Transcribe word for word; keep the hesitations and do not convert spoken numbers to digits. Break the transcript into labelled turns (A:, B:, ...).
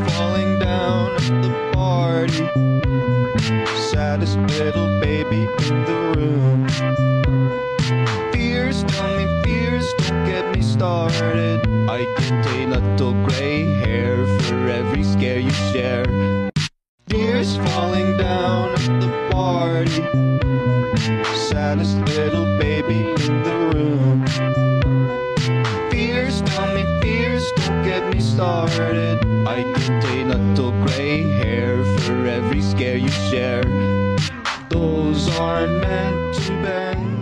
A: falling down at the party. Saddest little baby in the room. Fears, tell me fears, don't get me started. I get a little gray hair for every scare you share. Tears falling down at the party. Saddest little baby in the room. Fears, tell me fears, don't get me started. I get a little gray hair for every scare you share. Those aren't meant to bend.